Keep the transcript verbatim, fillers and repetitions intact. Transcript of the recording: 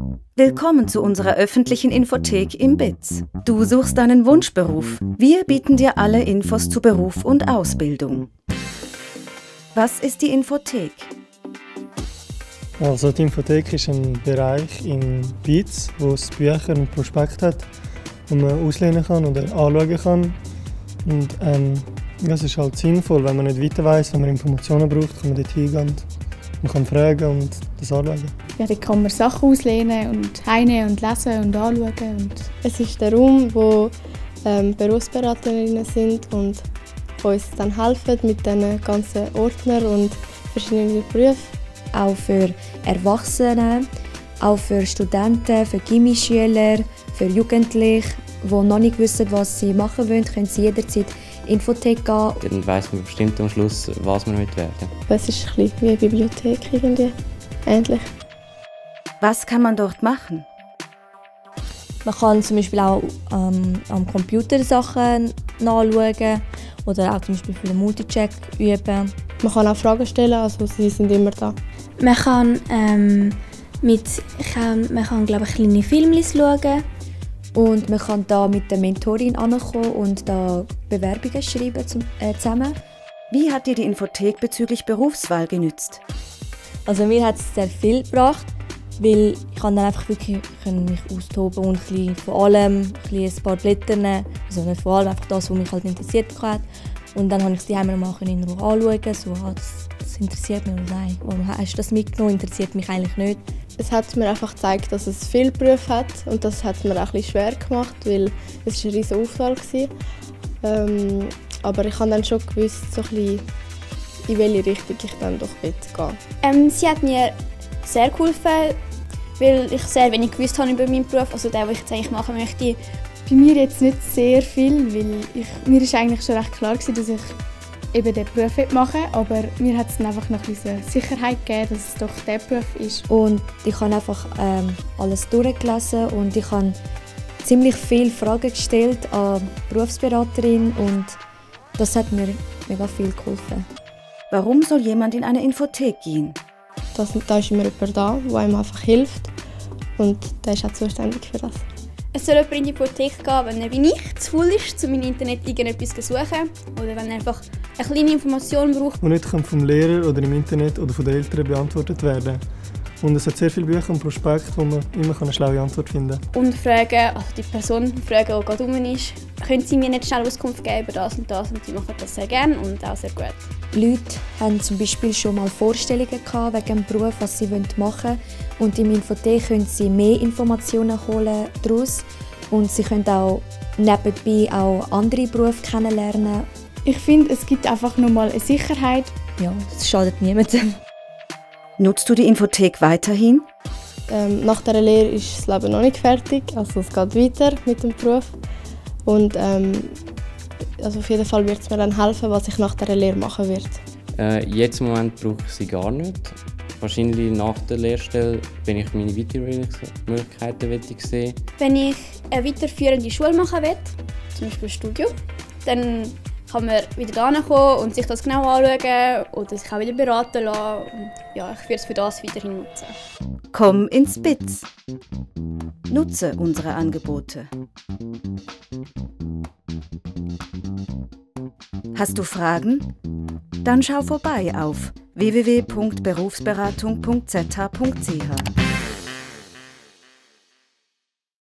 Willkommen zu unserer öffentlichen Infothek im B I Z. Du suchst deinen Wunschberuf. Wir bieten dir alle Infos zu Beruf und Ausbildung. Was ist die Infothek? Also die Infothek ist ein Bereich im B I Z, wo es Bücher und Prospekte hat, die man auslehnen kann oder anschauen kann. Und ähm, das ist halt sinnvoll, wenn man nicht weiter weiss, wenn man Informationen braucht, kann man dort hingehen und man kann fragen und das anschauen. Ja, da kann man Sachen auslehnen und heimnehmen und lesen und anschauen. Und es ist der Raum, wo ähm, Berufsberaterinnen sind und uns dann helfen mit diesen ganzen Ordnern und verschiedenen Berufen. Auch für Erwachsene, auch für Studenten, für Gymnasieschüler, für Jugendliche, die noch nicht wissen, was sie machen wollen, können sie jederzeit in die Infothek gehen. Dann weiss man bestimmt am Schluss, was man werden will. Es ist ein bisschen wie eine Bibliothek irgendwie, ähnlich. Was kann man dort machen? Man kann zum Beispiel auch ähm, am Computer Sachen nachschauen oder auch zum Beispiel für den Multicheck üben. Man kann auch Fragen stellen, also sie sind immer da. Man kann, ähm, mit, kann, man kann glaube ich, kleine Filme schauen. Und man kann da mit der Mentorin ankommen und da Bewerbungen schreiben zum, äh, zusammen. Wie hat dir die Infothek bezüglich Berufswahl genützt? Also mir hat es sehr viel gebracht, weil ich kann dann einfach wirklich können mich austoben und ein bisschen von allem ein, ein paar Blätter nehmen. Also nicht vor allem, einfach das, was mich halt interessiert hat. Und dann konnte ich die Heime noch in Ruhe anschauen. So, ah, das, das interessiert mich nicht. Warum hast du das mitgenommen? Interessiert mich eigentlich nicht. Es hat mir einfach gezeigt, dass es viele Berufe hat und das hat mir auch ein bisschen schwer gemacht, weil es eine riesige Auswahl war. Ähm, aber ich habe dann schon gewusst, so ein bisschen, in welche Richtung ich dann doch gehen will. Ähm, sie hat mir sehr geholfen, weil ich sehr wenig gewusst habe über meinen Beruf, also den, den ich jetzt eigentlich machen möchte. Bei mir jetzt nicht sehr viel, weil ich, mir ist eigentlich schon recht klar gewesen, dass ich eben diesen Beruf machen will, aber mir hat es dann einfach noch ein bisschen Sicherheit gegeben, dass es doch der Beruf ist. Und ich habe einfach ähm, alles durchgelesen und ich habe ziemlich viele Fragen gestellt an die Berufsberaterin und das hat mir mega viel geholfen. Warum soll jemand in eine Infothek gehen? Das, da ist immer jemand da, der einem einfach hilft und der ist auch zuständig für das. Es soll jemand in die Infothek gehen, wenn er wie ich zu faul ist, um im Internet irgendetwas zu suchen. Oder wenn er einfach eine kleine Information braucht. Die nicht vom Lehrer oder im Internet oder von den Eltern beantwortet werden. Und es hat sehr viele Bücher und Prospekte, wo man immer eine schlaue Antwort finden kann. Und fragen, also die Person fragen, die gerade rum ist, können Sie mir nicht schnell Auskunft geben über das und das? Und sie machen das sehr gerne und auch sehr gut. Leute haben zum Beispiel schon mal Vorstellungen gehabt wegen dem Beruf, was sie machen wollen. Und im Infothek können sie mehr Informationen holen daraus. Und sie können auch nebenbei auch andere Berufe kennenlernen. Ich finde, es gibt einfach nochmal eine Sicherheit. Ja, es schadet niemandem. Nutzt du die Infothek weiterhin? Ähm, nach der Lehre ist das Leben noch nicht fertig, also es geht weiter mit dem Beruf. Und ähm, also auf jeden Fall wird es mir dann helfen, was ich nach der Lehre machen werde. Äh, jetzt im Moment brauche ich sie gar nicht. Wahrscheinlich nach der Lehrstelle, wenn ich meine Weiterbildungsmöglichkeiten sehen. Wenn ich eine weiterführende Schule machen will, zum Beispiel ein Studium, dann kann man wieder hierher kommen und sich das genau anschauen oder sich auch wieder beraten lassen. Und ja, ich werde es für das weiterhin nutzen. Komm ins B I Z. Nutze unsere Angebote. Hast du Fragen? Dann schau vorbei auf w w w punkt berufsberatung punkt z h punkt c h.